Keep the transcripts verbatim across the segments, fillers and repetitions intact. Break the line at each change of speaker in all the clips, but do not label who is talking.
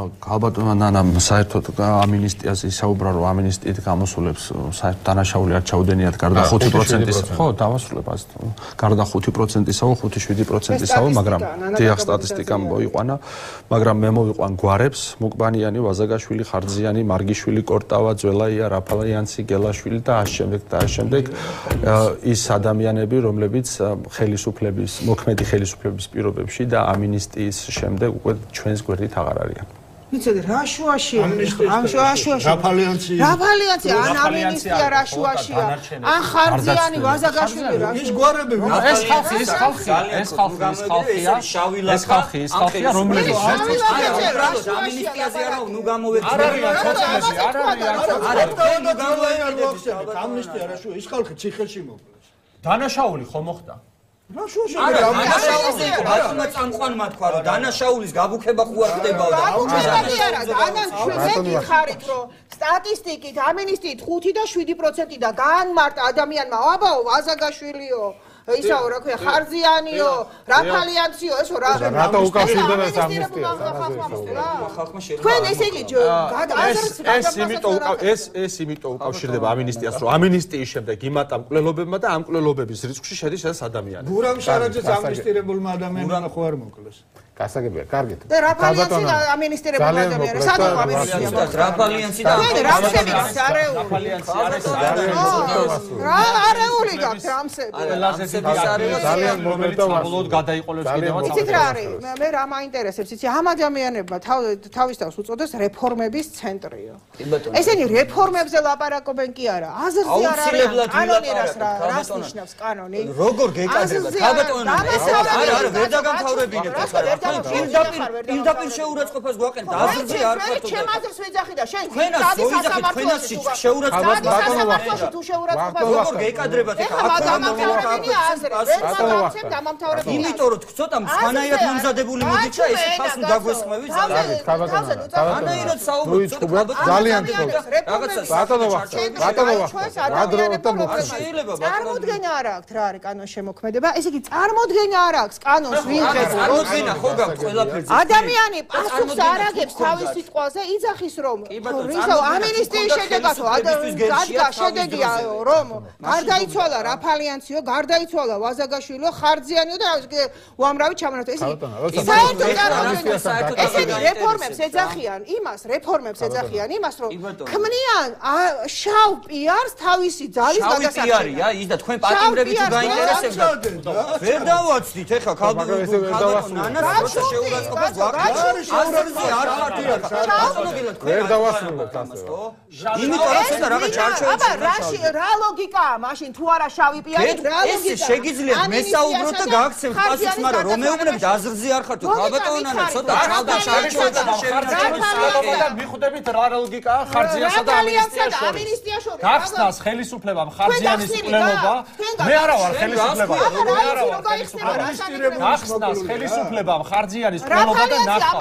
ალბათ ნანამ საერთოდ ამინისტიაზე საუბრა რომ ამინისტიით გამოსულებს საერთოდ დანაშაული არ ჩაუდენიათ გარდა ხუთი პროცენტის ხო დავასრულებ ასე გარდა ხუთი პროცენტისაო ხუთი შვიდი პროცენტისაო მაგრამ დიახ სტატისტიკამ მოიყვანა მაგრამ მე მოვიყვან გვარებს მუკბანიანი ვაზაგაშვილი ხარძიანი მარგიშვილი კორტავა ძველაია რაფალიანცი გელაშვილი და ამ შემდეგ და ამ შემდეგ ის ადამიანები რომლებიც ხელისუფლების მოქმედი ხელისუფლების პირობებში და ამინისტიის შემდეგ უკვე ჩვენს გვერდით აღარ არიან.
მიცოდე რა შუაშია? ამ შუაშია.
რაფალიანცი.
რაფალიანცი ან ამინისტია რა შუაშია? ან ხარძიანი ვაზაგაშვილი რა.
ის გვარები
ეს ხალხი ეს ხალხი ეს ხალხი ეს ხალხია ეს ხალხი ეს ხალხია რომლებიც
ამინისტიაზე არა ნუ გამოვექცე.
არ არის ხოცნები არ არის
არა ნუ გამოვექცე. ამინისტია რა შუა ის ხალხი ციხეში მოკლეს.
დანაშაული ხო მოხდა?
რა შუაშია?
არა დანაშაულზე ბატონმა წამყვანმა თქვა რომ დანაშაულის გაბუქება ხო არ ხდებოდა და
გაბუქება არა დანან ჩვენ მეკითხარით რომ სტატისტიკით ამინისტიით ხუთი და შვიდი პროცენტი და გაანმარტა ადამიანმა აბაო ვაზაგაშვილიო ისაო რა ქვია ხარძიანიო რაფალიანციო ესო რა
რატო უკავშირდება ეს ამნისტია
ხალხმა შეიძლება
თქვენ ესე იგი
ეს იმიტომ ეს ეს იმიტომ უკავშირდება ამინისტიას რომ ამინისტიის შემდეგ იმატა მკვლელობებმა და ამ მკვლელობების რიცხვში შედის ეს ადამიანი
გურამ შარაძეს ამნისტირებულმა ადამიანმა ხო არ მოკლეს
გასაგებია კარგით
და რაფალიანცი და ამინისტირებულმა ადამიანმა სადღა ამინისტია
რაფალიანცი და
რამსები არეული რა არეული გაქვს რამსები
ძალიან მომენტა საბოლოოდ გადაიყოლებს კიდევაც
იცით რა არის მე რა მაინტერესებს იცი ამ ადამიანებმა თავის თავს უწოდეს რეფორმების ცენტრიო ესენი რეფორმებზე ლაპარაკობენ კი არა აზრზე არ არის კანონი რას რას ნიშნავს კანონი
როგორ გეკადრება ქალბატონო არა არა ვერ დაგამთავრებინებ პირდაპირ შეურაცხყოფას გვაყენებთ აზრზე არ ხართ
ჩემ აზრს ვეძახი და შენ
თქვენას ვეძახით თქვენას შეურაცხყოფას
თუ შეურაცხყოფას
როგორ გეკადრებათ
აზრზე
იმიტომ რომ ცოტა სხვანაირად მომზადებული მოდით და ეს ხალხს დაგვესხმევი სხვანაირად საუბრობთ
ძალიან რაღაცა ბატონო ბატონო
შეიძლება წარმოდგენა არ აქვს რა არის კანონის შემოქმედება ესე იგი წარმოდგენა არ აქვს კანონს ვინ ხედავს
ხო გაქვს ყველაფერზე
ადამიანი პასუხს არ აგებს თავის სიტყვაზე იძახის რომ ისო ამინისტიის შედეგათო ადგა შედეგია რომ გარდაიცვალა რაფალიანციო გარდაიცვალა ვაზაგაშვილო ხარძიანიო და უამრავი ჩამონათო ესე იგი საერთოდ წარმოდგენა ესენი რეფორმებს ეძახიან იმას რეფორმებს ეძახიან იმას რომ ქმნიან შავ პიარს თავისი ძალის გადასახადად
შავი პიარია ის და თქვენ პატიმრები თუ გაინტერესებდა ვერ დავაცდით ეხა ქალბატონო როცა შეურაცხყოფას გვაქვს აზრზე არ ხართ ბატონო
ვერ დავასრულებთ ასე
იმიტომ რომ ცოტა რაღაც ჩარჩოებში
აბა რაში რა ლოგიკაა მაშინ თუ არა შავი პიარი რა ლოგიკაა
ეს შეგიძლიათ მესაუბროთ და გააქცევთ პასუხს მაგრამ რომ მეუბნებით აზრზე არ ხართ ქალბატონო ცოტა ჩავდა ჩარჩოებში და
შევიწყოთ და მიხვდებით რა ლოგიკაა ხარძიანსა და ამინისტიას შორის გახსნას ხელისუფლებამ ხარძიანის მკვლელობა მე არა ვარ ხელისუფლება მე არა ვარ ხელისუფლება გახსნას ხელისუფლებამ ხარძიანის მკვლელობა და ნახავ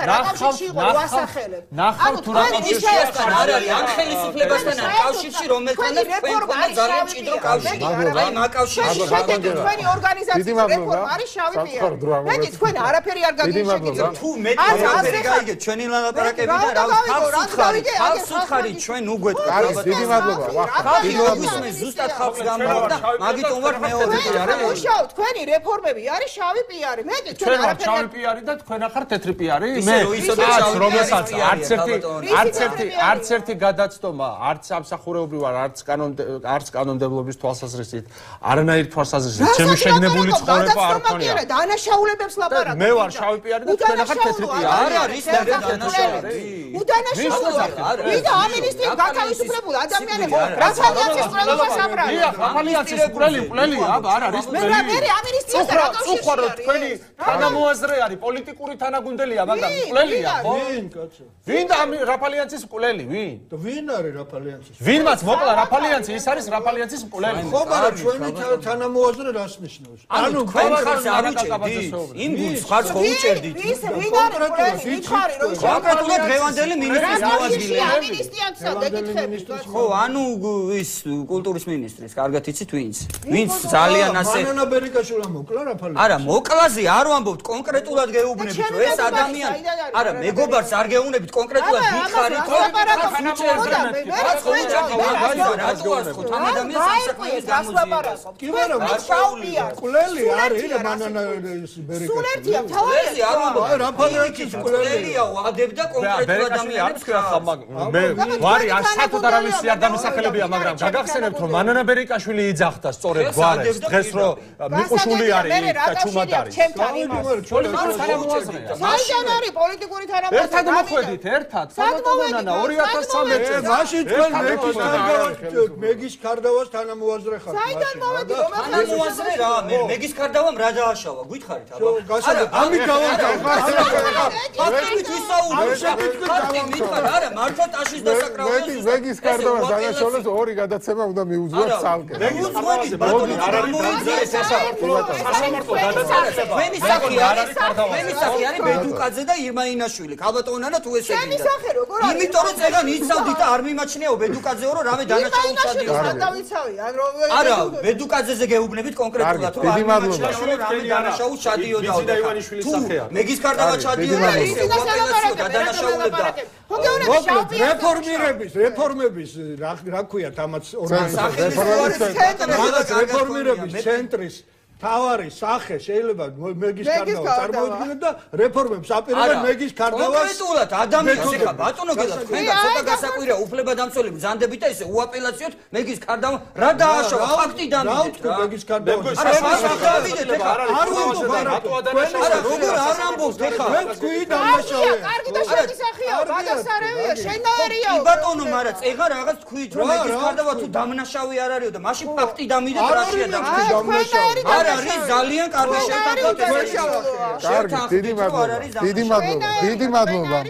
ნახავ თუ რა
კავშირთან არ არის ამ ხელისუფლებასთან არ კავშირში რომელთანაც თქვენ ხომ ძალიან მჭიდრო კავშირი აი მაკავშირში
შედეგი თქვენი ორგანიზაციის რეფორმა არის შავი პიარი მეტი თქვენ არაფერი არ გაგიშეკეთ
თუ მეტი არაფერი გაიგეთ ჩვენი ლაპარაკები და რა ხალხი ხალხს უთხარით ჩვენ უგვეთქვით
დიდი მადლობა
ხალხი მოგვისმენს ზუსტად ხალხს გამოვარდა მაგიტომ ვარ მეორე პიარი
უშავ თქვენი რეფორმები არის შავი პიარი მეტი თქვენ არაფერი
შავი პიარი და თქვენ ახარ თეთრი პიარი
მე
რომელსაც არც ერთი არც ერთი არც ერთი გადაცდომა არც სამსახურეობრივ არც კანონ არც კანონმდებლობის თვალსაზრისით არანაირ თვალსაზრისით ჩემი შეგნებული ცხოვრება არ ქონია
დანაშაულებებს ლაპარაკობ
მე ვარ შავი პიარი და თქვენ ახარ თეთრი პიარი
არ არის დანაშაულები
უდანაშაულები ვიდა ამინისტია გათავისუფლებულ ადამიანებს რაფალიანცის პრობლემას აბრალებს
რაფალიანცის პრელი პრელი აბა არ არის
მე რა მე ამინისტიას რა
უხარო თქვენი თანამოაზრე არის პოლიტიკური თანაგუნდელია მაგრამ მკვლელია ხო
ვინ კაცო
ვინ და რაფალიანცის მკვლელი ვინ
და ვინ არის რაფალიანცის
ვინმაც მოკლა რაფალიანცი ის არის რაფალიანცის მკვლელი
ხო მაგრამ ჩვენი თანამოაზრე რას ნიშნავს
ანუ თქვენ ხარს არ უჭერდით იმ გულს ხარს ხო უჭერდით
ის ვინ არის მკვლელი ვითხარი რომ
კონკრეტულად დღევანდელი მინისტრის მოადგილე
ამინისტიასა დაგითხებით
ხო ანუ ის კულტურის მინისტრის კარგად იცით ვინც ვინც ძალიან ასე
ბანანა ბერიკაშვილა მოკლა რაფალიანცი
არა მოკლაზე არ ვამბობთ კონკრეტულად კონკრეტულად გეუბნებით რომ ეს ადამიანი არა მეგობარს არ გეუბნებით კონკრეტულად ვიხარით რომ
კი არა კვლელი არის მანანა ბერეკა
სულერთია თავი
აი რაფალექის
კვლელია ვადებდა კონკრეტულ ადამიანებს
მე ვარი ასათო და რამისი არ დამისახელებია მაგრამ გაგახსენებთ რომ მანანა ბერეკაშვილი იძახდა სწორედ გვარებს დღეს რომ მიყუშული არის და ჩუმად არის
საიდან არის პოლიტიკური თანამდებობა
ერთად მოხვედით ერთად სანანა ორი ათას სამი წელს
მაშინ თქვენ მეგის კარდავას მეგის კარდავას თანამოაზრე ხართ
საიდან მოვედი რომ
თანამოაზრე რა მე მეგის კარდავამ რა დააშავა გითხარით აბა
არა ამით გავარდავ
ფაქტით ვისაუბრებ ფაქტი მითხარ არა მართლა ტაშის დასაკრავია
მეგის კარდავას დანაშაულებს ორი გადაცემა უნდა მიუძღვათ ცალკე
მეგის ბატონი არ არის სასამართლო გადაცემა მენი სახი არის მენი სახი არის ბედუკაძე და ირმაინაშვილი ქალბატონანა თუ ესე გინდა
ჩემი სახე როგორ არის
იმიტომ რომ წეგან იცავდით და არ მიმაჩნიაო ბედუკაძეო რომ რავე დანაშაულს
ირმაინაშვილს დავიცავი ან რომ
არა ბედუკაძეზე გეუბნებით კონკრეტულად რომ არ მიმაჩნიაო რომ რავე დანაშაულს ჩადიოდაო და ივანიშვილის სახეა მეგის კარდავა ჩადიოდა ისე უაპელაციო გადანაშაულებდა
რეფორმირების რეფორმების რა რა ქვია თამაც რეფორმირების ცენტრის თავარი სახე შეიძლება მეგის კარდავა წარმოედგინოთ და რეფორმებს აპირებენ მეგის კარდავას
კონკრეტულად ადამიანს ეხა ბატონო გელა თქვენგან ცოტა გასაკვირია უფლებადამცველები ბრძანდებით და ესე უაპელაციოდ მეგის კარდავა რა დააშავა ფაქტი დამიდეთ რა
მეგის კარდავას
არა დავიდეთ ეხა არ ვამბობ არა როგორ არ ამბობთ ეხა
მე თქვი დამაშავე
კარგი და შენი სახეა ბადასარევია შენაერია
ბატონო მაგრამ წეგა რაღაც თქვით რომ მეგის კარდავა თუ დამნაშავე არ არისო და მაშინ ფაქტი დამიდეთ რაშია დამნაშავე არა არის ძალიან კარგი შეთანხმება
კარგი დიდი მადლობა დიდი მადლობა დიდი მადლობა